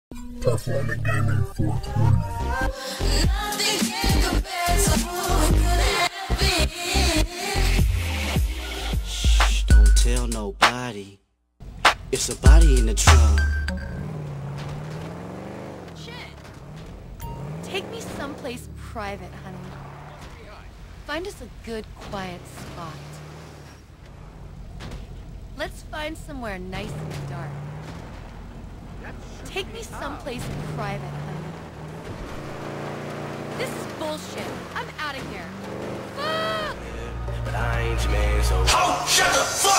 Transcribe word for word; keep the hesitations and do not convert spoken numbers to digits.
Performing Gaming four twenty. Nothing can compare to who could have been. Shh, don't tell nobody. It's a body in the trunk. Shit! Take me someplace private, honey. Find us a good, quiet spot. Let's find somewhere nice and dark. Take me someplace private, honey. This is bullshit. I'm out of here. Fuck! But I ain't your man, so... Oh, shut the fuck